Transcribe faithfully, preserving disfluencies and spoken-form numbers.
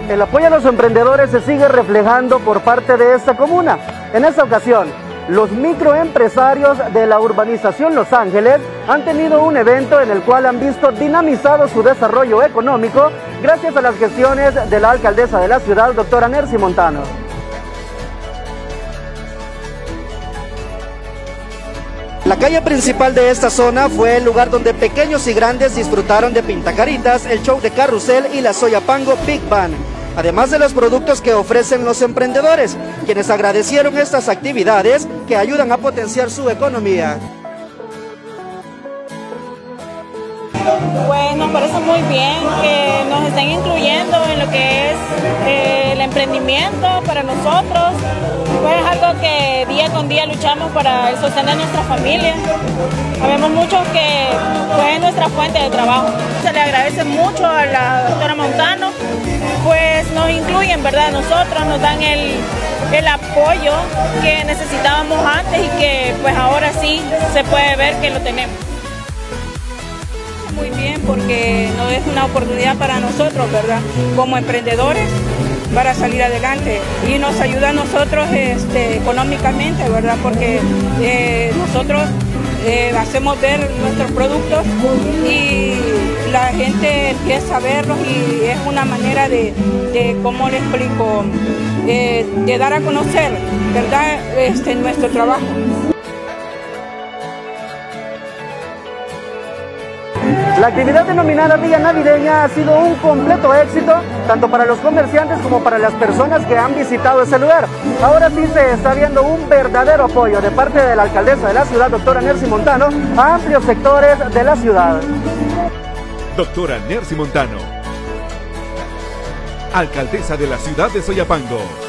El apoyo a los emprendedores se sigue reflejando por parte de esta comuna. En esta ocasión, los microempresarios de la urbanización Los Ángeles han tenido un evento en el cual han visto dinamizado su desarrollo económico gracias a las gestiones de la alcaldesa de la ciudad, doctora Nercy Montano. La calle principal de esta zona fue el lugar donde pequeños y grandes disfrutaron de Pintacaritas, el show de carrusel y la Soyapango Big Band, además de los productos que ofrecen los emprendedores, quienes agradecieron estas actividades que ayudan a potenciar su economía. Pues nos parece muy bien que nos estén incluyendo en lo que es eh, el emprendimiento para nosotros. Pues es algo que día con día luchamos para el sostener nuestra familia. Sabemos muchos que pues, es nuestra fuente de trabajo. Se le agradece mucho a la doctora Montano, pues nos incluyen, ¿verdad? Nosotros nos dan el, el apoyo que necesitábamos antes y que pues ahora sí se puede ver que lo tenemos. Muy bien, porque no es una oportunidad para nosotros, ¿verdad? Como emprendedores, para salir adelante y nos ayuda a nosotros este, económicamente, ¿verdad? Porque eh, nosotros eh, hacemos ver nuestros productos y la gente empieza a verlos y es una manera de, de ¿cómo le explico? Eh, de dar a conocer, ¿verdad? Este, nuestro trabajo. La actividad denominada Villa Navideña ha sido un completo éxito, tanto para los comerciantes como para las personas que han visitado ese lugar. Ahora sí se está viendo un verdadero apoyo de parte de la alcaldesa de la ciudad, doctora Nercy Montano, a amplios sectores de la ciudad. Doctora Nercy Montano, alcaldesa de la ciudad de Soyapango.